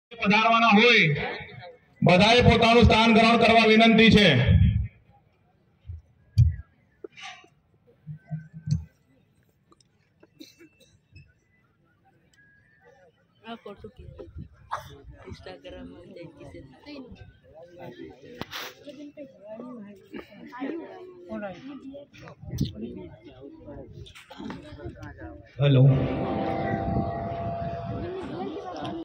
પધારવાના હોય બધાએ પોતાનું સ્થાન ગ્રહણ કરવા વિનંતી છે। આ ફોટો કે ઇન્સ્ટાગ્રામ માં देखी से हेलो।